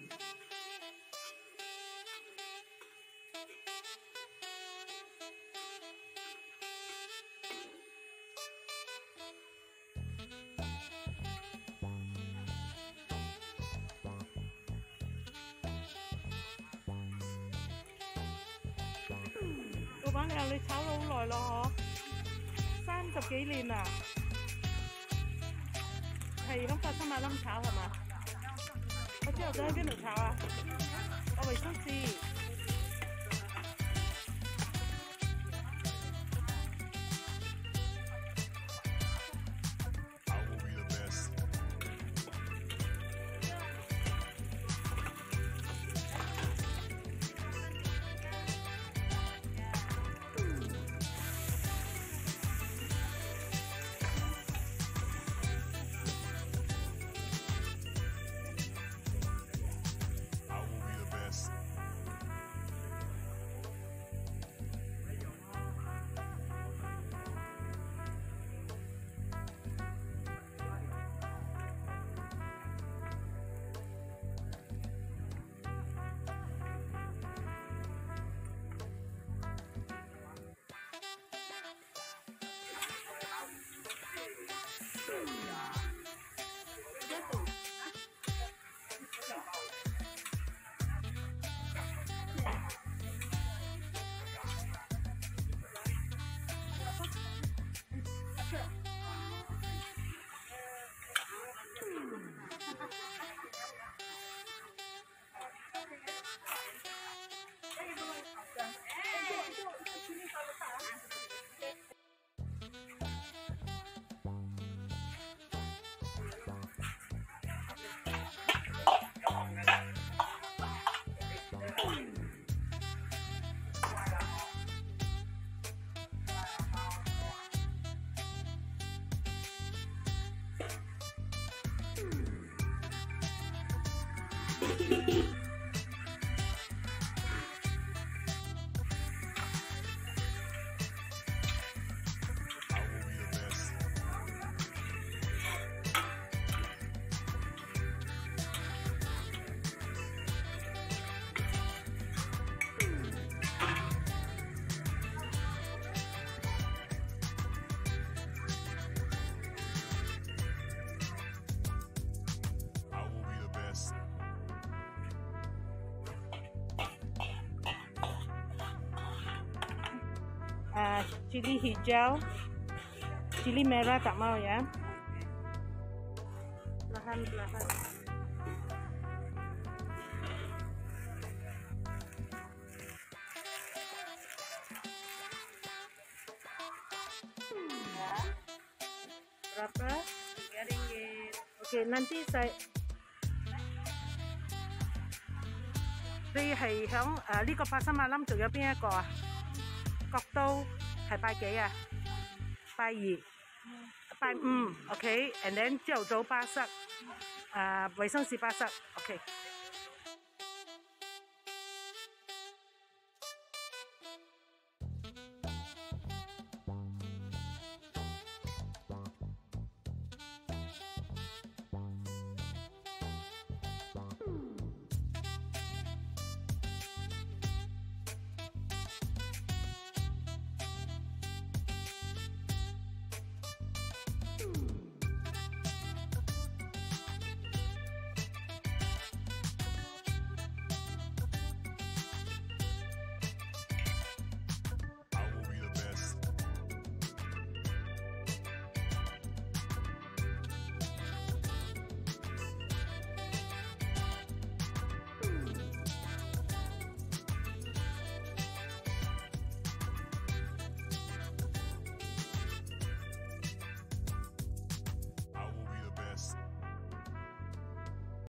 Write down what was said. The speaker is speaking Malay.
老闆娘，你炒咗好耐咯嗬，30幾年啦，係響法新馬冧炒係嘛？我朝頭早喺邊度炒啊？我維生士。Cili hijau, cili merah tak mau ya. Perlahan-perlahan. Ya. Berapa? RM3. Oke, nanti saya. 你係響呢個八新馬冧仲有邊一個啊？國都係拜幾啊？拜2、拜5 ，OK，and then 朝頭早巴塞，衛生士巴塞 ，OK。